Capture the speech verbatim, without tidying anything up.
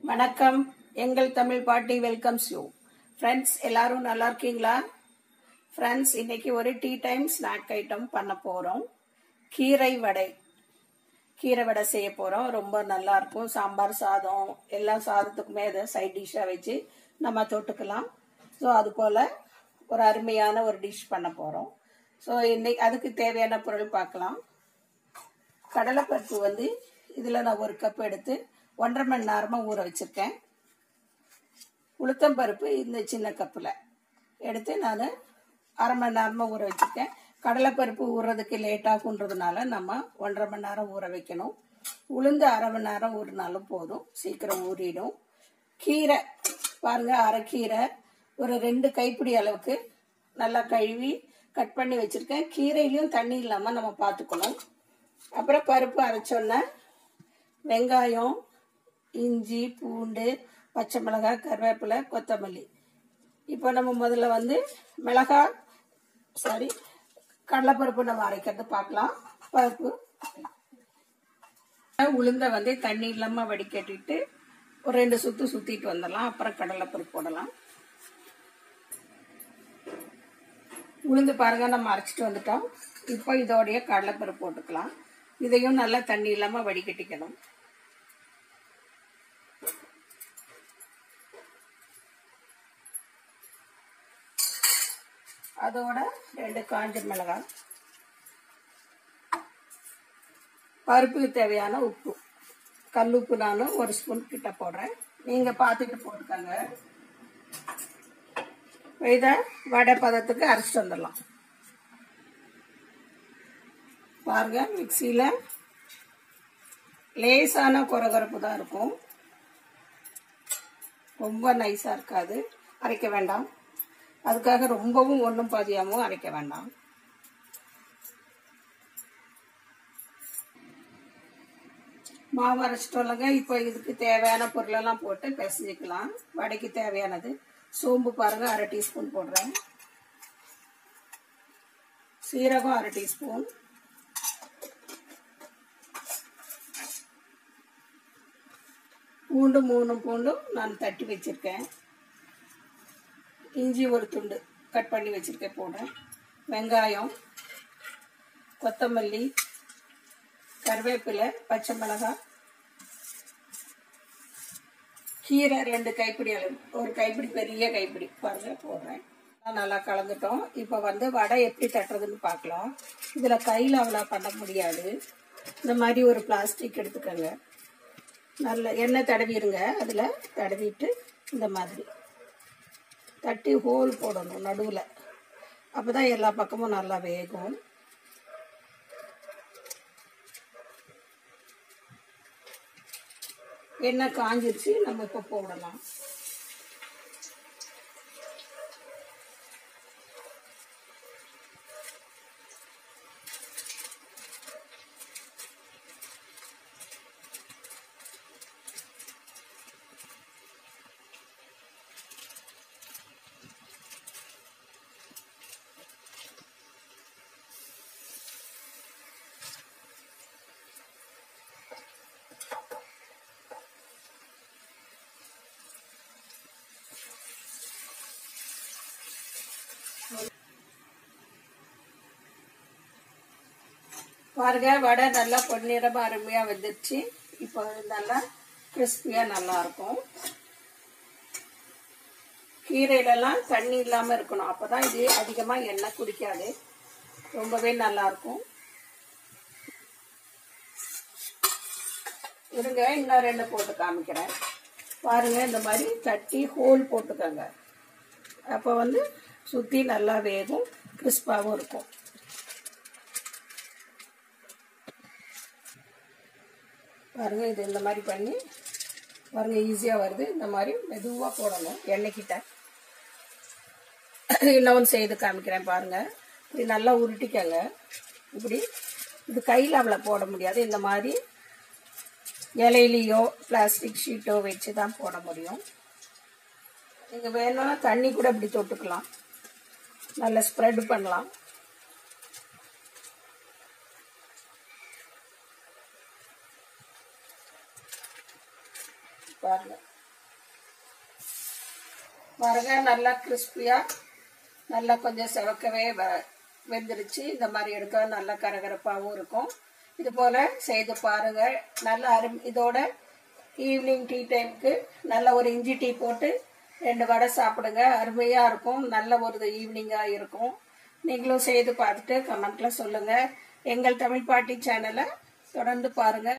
வணக்கம். எங்கள் தமிழ் பாட்டி வெல்கம்ஸ் யூ. ஃப்ரெண்ட்ஸ், எல்லாரும் நல்லா இருக்கீங்களா? ஃப்ரெண்ட்ஸ், இன்னைக்கு ஒரு டீ டைம் ஸ்நாக் ஐட்டம் பண்ண போகிறோம். கீரை வடை கீரை வடை செய்ய போகிறோம். ரொம்ப நல்லா இருக்கும். சாம்பார் சாதம் எல்லா சாதத்துக்குமே இதை சைட் டிஷ்ஷாக வச்சு நம்ம தொட்டுக்கலாம். ஸோ அது போல் ஒரு அருமையான ஒரு டிஷ் பண்ண போகிறோம். ஸோ இன்னைக்கு அதுக்கு தேவையான பொருள் பார்க்கலாம். கடலைப்பருப்பு வந்து இதில் நான் ஒரு கப் எடுத்து ஒன்றரை மணி நேரமாக ஊற வச்சுருக்கேன். உளுத்தம்பருப்பு இந்த சின்ன கப்பில் எடுத்து நான் அரை மணி நேரமாக ஊற வச்சுருக்கேன். கடலைப்பருப்பு ஊறுறதுக்கு லேட்டாகுன்றதுனால நம்ம ஒன்றரை மணி நேரம் ஊற வைக்கணும். உளுந்து அரை மணி நேரம் ஊறினாலும் போதும், சீக்கிரம் ஊறிடும். கீரை பாருங்கள், அரைக்கீரை ஒரு ரெண்டு கைப்பிடி அளவுக்கு நல்லா கழுவி கட் பண்ணி வச்சுருக்கேன். கீரையிலையும் தண்ணி இல்லாமல் நம்ம பார்த்துக்கணும். அப்புறம் பருப்பு அரைச்சோன்னே வெங்காயம், இஞ்சி, பூண்டு, பச்சை மிளகாய், கருவேப்பிலை, கொத்தமல்லி. இப்போ நம்ம முதல்ல வந்து மிளகாய் சாரி கடலைப்பருப்பு நம்ம அரைக்கிறது பார்க்கலாம். பருப்பு உளுந்த வந்து தண்ணி இல்லாமல் வடிகட்டிட்டு ஒரு ரெண்டு சுற்று சுற்றிட்டு வந்துடலாம். அப்புறம் கடலைப்பருப்பு போடலாம். உளுந்து பாருங்க, நம்ம அரைச்சிட்டு வந்துட்டோம். இப்போ இதோடைய கடலைப்பருப்பு போட்டுக்கலாம். இதையும் நல்லா தண்ணி இல்லாமல் வடிகட்டிக்கணும். அதோட ரெண்டு காஞ்ச மிளகாய், பருப்புக்கு தேவையான உப்பு, கல் உப்பு நானும் ஒரு ஸ்பூன் கிட்ட போடுறேன். நீங்கள் பார்த்துட்டு போட்டுக்கோங்க. இதை வடை பதத்துக்கு அரைச்சிட்டு வந்துடலாம். பாருங்க, மிக்சியில் லேசான கொரகொரப்பு தான் இருக்கும், ரொம்ப நைஸாக இருக்காது. அரைக்க வேண்டாம். அதுக்காக ரொம்பவும் ஒன்றும் பாதியாகவும் அரைக்க வேண்டாம். மாவு அரைச்சிட்டு வரலங்க. இப்போ இதுக்கு தேவையான பொருளெல்லாம் போட்டு பிசைஞ்சிக்கலாம். வடைக்கு தேவையானது சோம்பு பாருங்க, அரை டீஸ்பூன் போடுறேன். சீரகம் அரை டீஸ்பூன், பூண்டு மூணு பூண்டும் நான் தட்டி வச்சிருக்கேன். இஞ்சி ஒரு துண்டு கட் பண்ணி வச்சிருக்கேன் போடுறேன். வெங்காயம், கொத்தமல்லி, கருவேப்பிலை, பச்சை மிளகாய், கீரை ரெண்டு கைப்பிடி அளவு, ஒரு கைப்பிடி பெரிய கைப்பிடி பாருங்க போடுறேன். நல்லா கலந்துட்டோம். இப்போ வந்து வடை எப்படி தட்டுறதுன்னு பார்க்கலாம். இதில் கையில் அவ்வளோ பண்ண முடியாது. இந்த மாதிரி ஒரு பிளாஸ்டிக் எடுத்துக்கோங்க. நல்ல எண்ணெய் தடவிடுங்க. அதில் தடவிட்டு இந்த மாதிரி தட்டி ஹோல் போடணும் நடுவில். அப்போ தான் எல்லா பக்கமும் நல்லா வேகும். எண்ணெய் காஞ்சிருச்சு, நம்ம இப்போ போடலாம். பாருங்க, வடை நல்லா பொன்னிறமா அருமையாக வந்துடுச்சு. இப்போ நல்லா கிறிஸ்பியாக நல்லா இருக்கும். கீரையிலலாம் தண்ணி இல்லாமல் இருக்கணும். அப்போ தான் இது அதிகமாக எண்ணெய் குடிக்காது. ரொம்பவே நல்லா இருக்கும். இருங்க, இன்னும் ரெண்டு போட்டு காமிக்கிறேன். பாருங்க, இந்த மாதிரி தட்டி ஹோல் போட்டுக்கோங்க. அப்போ வந்து சுற்றி நல்லா வேகும், கிறிஸ்பாகவும் இருக்கும். பாருங்க, இது இந்த மாதிரி பண்ணி பாருங்க, ஈஸியாக வருது. இந்த மாதிரி மெதுவாக போடணும் எண்ணெய்கிட்ட. இன்னொன்று செய்து காமிக்கிறேன் பாருங்க. இப்படி நல்லா உருட்டிக்கங்க. இப்படி இது கையில் அவ்வளோ போட முடியாது. இந்த மாதிரி இலையிலையோ பிளாஸ்டிக் ஷீட்டோ வச்சு தான் போட முடியும். நீங்கள் வேணும்னா தண்ணி கூட இப்படி தொட்டுக்கலாம். நல்லா ஸ்ப்ரெட் பண்ணலாம். பாருங்க, பாருங்க நல்லா கிறிஸ்பியா நல்லா கொஞ்சம் செவக்கவே வெந்துருச்சு. இந்த மாதிரி எடுக்க நல்லா கரகரப்பாகவும் இருக்கும். இது போல செய்து பாருங்க. நல்லா அரும் இதோட ஈவினிங் டீ டைமுக்கு நல்ல ஒரு இஞ்சி டீ போட்டு ரெண்டு வடை சாப்பிடுங்க. அருமையாக இருக்கும். நல்ல ஒரு ஈவினிங்காக இருக்கும். நீங்களும் செய்து பார்த்துட்டு கமெண்ட்ல சொல்லுங்க. எங்கள் தமிழ் பாட்டி சேனலை தொடர்ந்து பாருங்க.